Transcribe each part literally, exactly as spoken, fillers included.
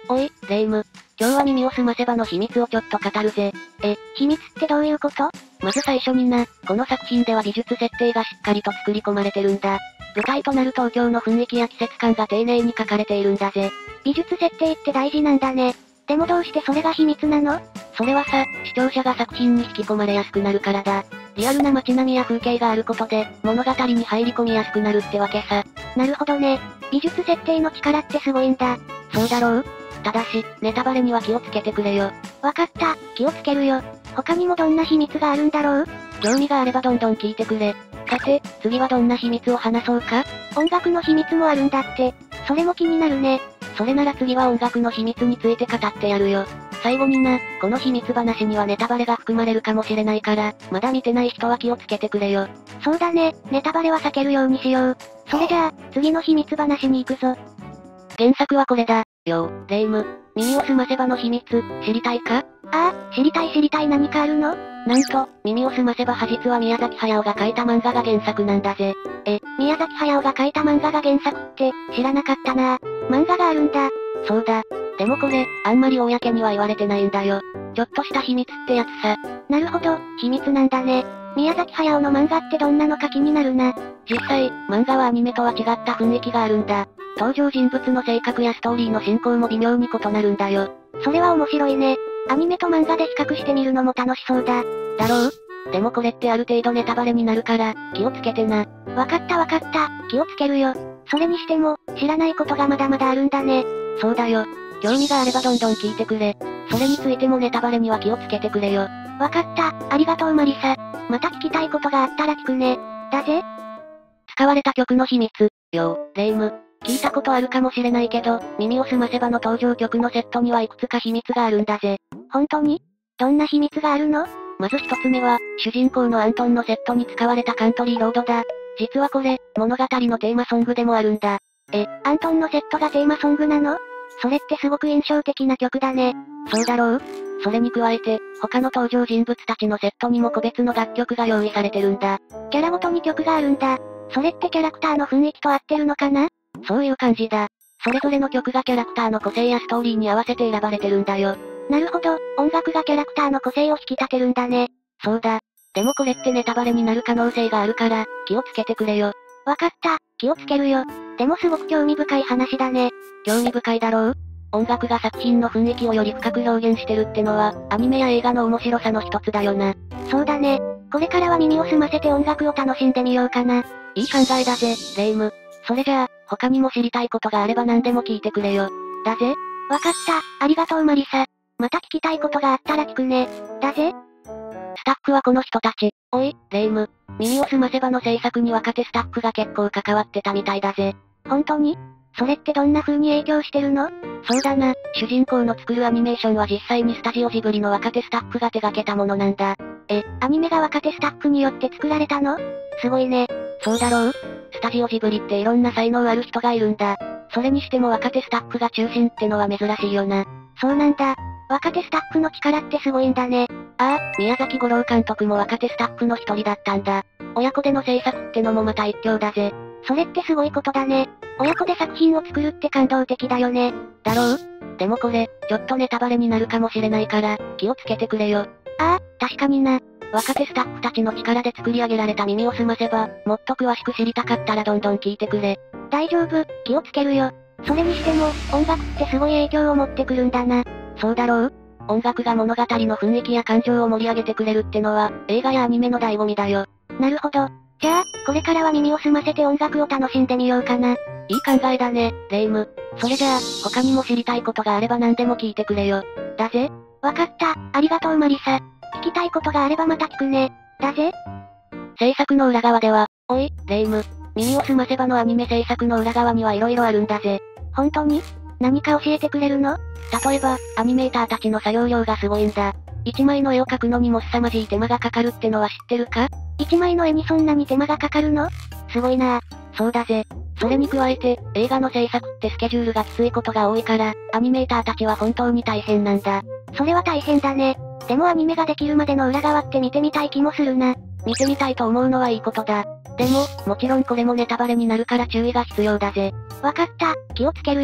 おい、レイム。今日は耳をすませばの秘密をちょっと語るぜ。 え、秘密ってどういうこと？ まず最初にな、この作品では美術設定がしっかりと作り込まれてるんだ。舞台となる東京の雰囲気や季節感が丁寧に描かれているんだぜ。 美術設定って大事なんだね。でもどうしてそれが秘密なの？ それはさ、視聴者が作品に引き込まれやすくなるからだ。リアルな街並みや風景があることで、物語に入り込みやすくなるってわけさ。 なるほどね。美術設定の力ってすごいんだ。 そうだろう？ただし、ネタバレには気をつけてくれよ。 わかった、気をつけるよ。他にもどんな秘密があるんだろう？ 興味があればどんどん聞いてくれ。さて、次はどんな秘密を話そうか？ 音楽の秘密もあるんだって。それも気になるね。 それなら次は音楽の秘密について語ってやるよ。最後にな、この秘密話にはネタバレが含まれるかもしれないから、まだ見てない人は気をつけてくれよ。 そうだね、ネタバレは避けるようにしよう。それじゃあ、次の秘密話に行くぞ。 原作はこれだ。よー、レイム。耳をすませばの秘密、知りたいか？ ああ、知りたい知りたい。何かあるの？ なんと、耳をすませばは実は宮崎駿が描いた漫画が原作なんだぜ。 え、宮崎駿が描いた漫画が原作って、知らなかったな。漫画があるんだ。 そうだ。でもこれ、あんまり公には言われてないんだよ。ちょっとした秘密ってやつさ。 なるほど、秘密なんだね。宮崎駿の漫画ってどんなのか気になるな。 実際、漫画はアニメとは違った雰囲気があるんだ。登場人物の性格やストーリーの進行も微妙に異なるんだよ。 それは面白いね。アニメと漫画で比較してみるのも楽しそうだ。 だろう？でもこれってある程度ネタバレになるから、気をつけてな。 わかったわかった、気をつけるよ。それにしても、知らないことがまだまだあるんだね。 そうだよ。興味があればどんどん聞いてくれ。それについてもネタバレには気をつけてくれよ。 わかった、ありがとうマリサ。また聞きたいことがあったら聞くね。だぜ。 使われた曲の秘密、よー、レイム。聞いたことあるかもしれないけど、耳をすませばの登場曲のセットにはいくつか秘密があるんだぜ。 本当に？どんな秘密があるの？ まず一つ目は、主人公のアントンのセットに使われたカントリーロードだ。実はこれ、物語のテーマソングでもあるんだ。 え、アントンのセットがテーマソングなの？それってすごく印象的な曲だね。 そうだろう？それに加えて、他の登場人物たちのセットにも個別の楽曲が用意されてるんだ。 キャラごとに曲があるんだ。それってキャラクターの雰囲気と合ってるのかな？ そういう感じだ。それぞれの曲がキャラクターの個性やストーリーに合わせて選ばれてるんだよ。 なるほど、音楽がキャラクターの個性を引き立てるんだね。 そうだ。でもこれってネタバレになる可能性があるから、気をつけてくれよ。 わかった、気をつけるよ。でもすごく興味深い話だね。 興味深いだろう？音楽が作品の雰囲気をより深く表現してるってのは、アニメや映画の面白さの一つだよな。 そうだね。これからは耳を澄ませて音楽を楽しんでみようかな。 いい考えだぜ、レイム。それじゃあ、他にも知りたいことがあれば何でも聞いてくれよ。だぜ。 わかった、ありがとうマリサ。また聞きたいことがあったら聞くね。だぜ。 スタッフはこの人たち。おい、レイム。耳をすませばの制作に若手スタッフが結構関わってたみたいだぜ。 本当に？それってどんな風に影響してるの？ そうだな、主人公の作るアニメーションは実際にスタジオジブリの若手スタッフが手掛けたものなんだ。 え、アニメが若手スタッフによって作られたの？すごいね。 そうだろう？スタジオジブリっていろんな才能ある人がいるんだ。それにしても若手スタッフが中心ってのは珍しいよな。 そうなんだ。若手スタッフの力ってすごいんだね。 ああ、宮崎五郎監督も若手スタッフの一人だったんだ。親子での制作ってのもまた一興だぜ。 それってすごいことだね。親子で作品を作るって感動的だよね。 だろう？でもこれ、ちょっとネタバレになるかもしれないから、気をつけてくれよ。 ああ、確かにな。 若手スタッフたちの力で作り上げられた耳をすませば、もっと詳しく知りたかったらどんどん聞いてくれ。 大丈夫、気をつけるよ。それにしても、音楽ってすごい影響を持ってくるんだな。 そうだろう？音楽が物語の雰囲気や感情を盛り上げてくれるってのは、映画やアニメの醍醐味だよ。 なるほど。じゃあ、これからは耳を澄ませて音楽を楽しんでみようかな。 いい考えだね、レイム。それじゃあ、他にも知りたいことがあれば何でも聞いてくれよ。だぜ。 わかった、ありがとうマリサ。聞きたいことがあればまた聞くね。だぜ。 制作の裏側では、おい、レイム。耳をすませばのアニメ制作の裏側には色々あるんだぜ。 本当に？何か教えてくれるの？ 例えば、アニメーターたちの作業量がすごいんだ。一枚の絵を描くのにも凄まじい手間がかかるってのは知ってるか？ 一枚の絵にそんなに手間がかかるの？すごいな。 そうだぜ。それに加えて、映画の制作ってスケジュールがきついことが多いから、アニメーターたちは本当に大変なんだ。 それは大変だね。でもアニメができるまでの裏側って見てみたい気もするな。 見てみたいと思うのはいいことだ。でも、もちろんこれもネタバレになるから注意が必要だぜ。 わかった、気をつけるよ。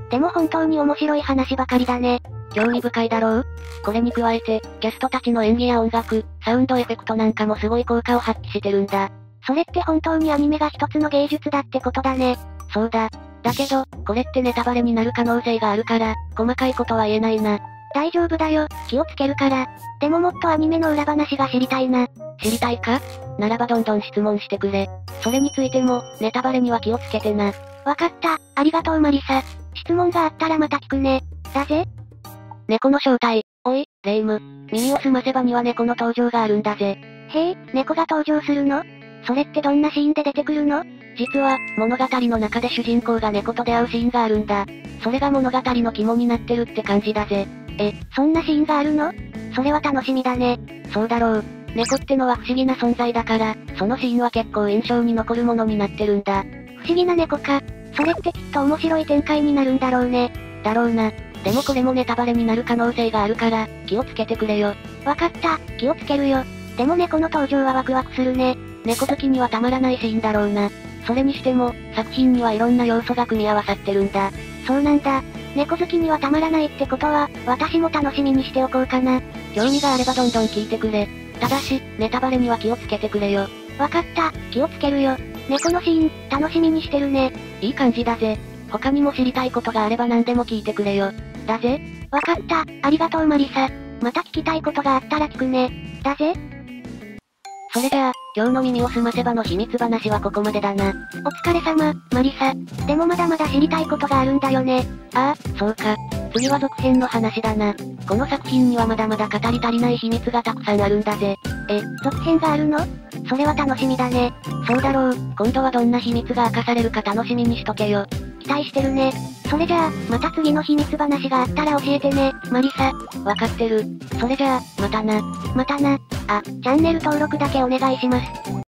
でも本当に面白い話ばかりだね。 興味深いだろう？これに加えて、キャストたちの演技や音楽、サウンドエフェクトなんかもすごい効果を発揮してるんだ。 それって本当にアニメが一つの芸術だってことだね。 そうだ。だけど、これってネタバレになる可能性があるから、細かいことは言えないな。 大丈夫だよ、気をつけるから。でももっとアニメの裏話が知りたいな。 知りたいか？ならばどんどん質問してくれ。それについても、ネタバレには気をつけてな。 わかった、ありがとうマリサ。質問があったらまた聞くね。だぜ。 猫の正体。おい、レイム。耳を澄ませばには猫の登場があるんだぜ。 へえ、猫が登場するの？それってどんなシーンで出てくるの？ 実は、物語の中で主人公が猫と出会うシーンがあるんだ。それが物語の肝になってるって感じだぜ。 え、そんなシーンがあるの？それは楽しみだね。 そうだろう。猫ってのは不思議な存在だから、そのシーンは結構印象に残るものになってるんだ。 不思議な猫か。それってきっと面白い展開になるんだろうね。 だろうな。でもこれもネタバレになる可能性があるから、気をつけてくれよ。 わかった、気をつけるよ。でも猫の登場はワクワクするね。 猫好きにはたまらないシーンだろうな。それにしても、作品にはいろんな要素が組み合わさってるんだ。 そうなんだ。猫好きにはたまらないってことは、私も楽しみにしておこうかな。 興味があればどんどん聞いてくれ。ただし、ネタバレには気をつけてくれよ。 わかった、気をつけるよ。猫のシーン、楽しみにしてるね。 いい感じだぜ。他にも知りたいことがあれば何でも聞いてくれよ。だぜ。 わかった、ありがとうマリサ。また聞きたいことがあったら聞くね。だぜ。 それじゃあ、今日の耳をすませばの秘密話はここまでだな。 お疲れ様、マリサ。でもまだまだ知りたいことがあるんだよね。 ああ、そうか。次は続編の話だな。この作品にはまだまだ語り足りない秘密がたくさんあるんだぜ。 え、続編があるの？それは楽しみだね。 そうだろう。今度はどんな秘密が明かされるか楽しみにしとけよ。 期待してるね。それじゃあ、また次の秘密話があったら教えてね、マリサ。 わかってる。それじゃあ、またな。 またな。あ、チャンネル登録だけお願いします。